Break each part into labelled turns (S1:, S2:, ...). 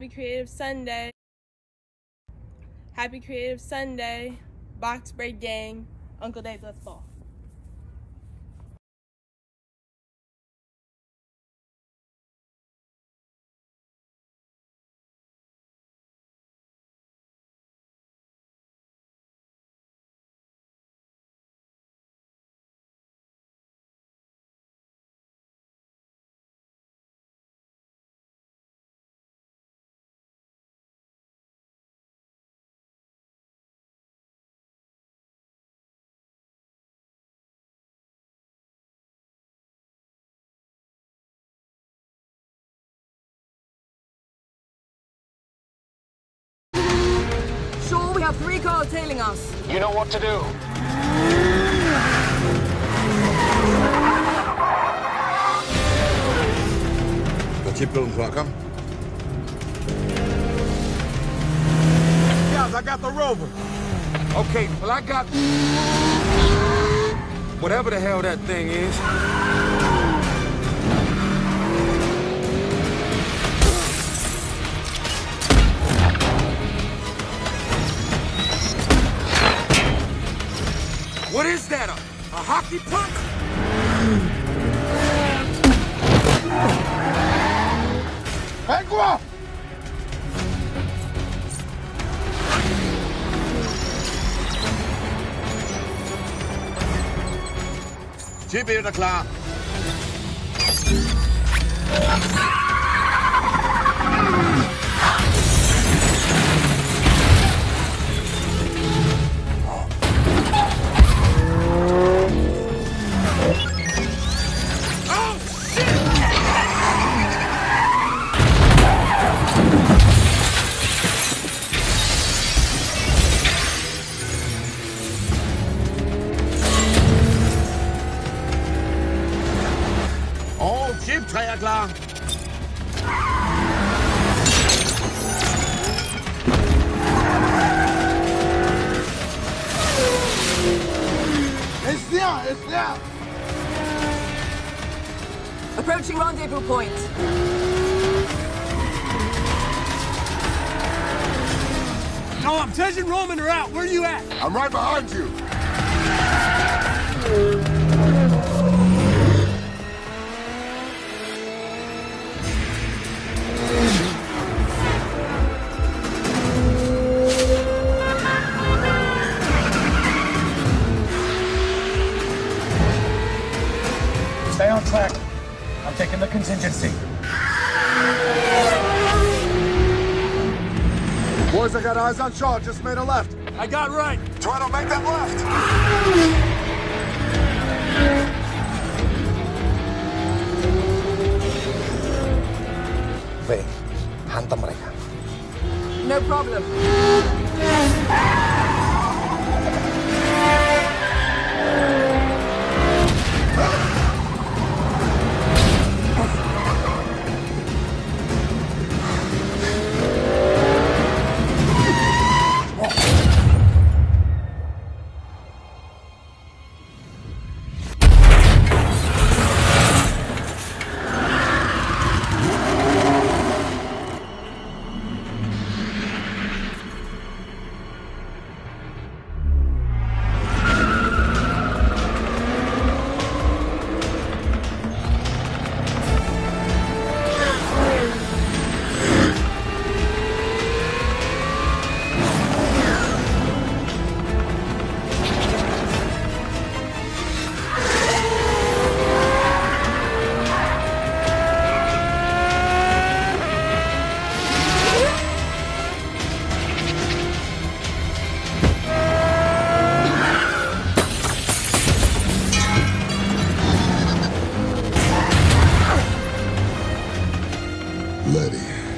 S1: Creative Sunday. Happy Creative Sunday. Box Break Gang. Uncle Dave, let's ball.
S2: We have 3 cars tailing us.
S3: You know what to do.
S4: The chip building's right, come.
S5: Guys, I got the Rover.
S6: Okay, well, I got... whatever the hell that thing is. What is that, a hockey puck?
S4: Agua! Chipbild er klar. Chip 3 er klar.
S5: It's there!
S2: Approaching rendezvous point.
S5: No, Tej and Roman are out. Where are you at?
S4: I'm right behind you.
S7: Stay on track. I'm taking the contingency.
S4: Boys, I got eyes on Shaw. Just made a left.
S5: I got right.
S4: Try to make that left.
S7: Ve, hantam mereka.
S2: No problem.
S4: Letty.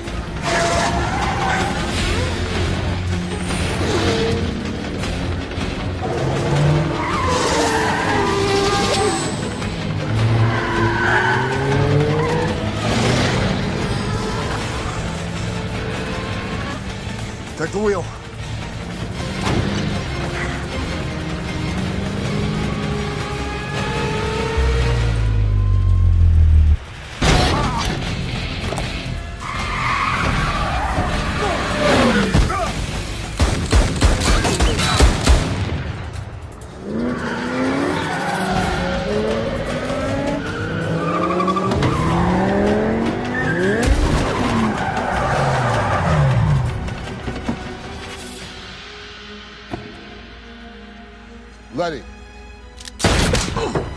S4: Take the wheel. Letty.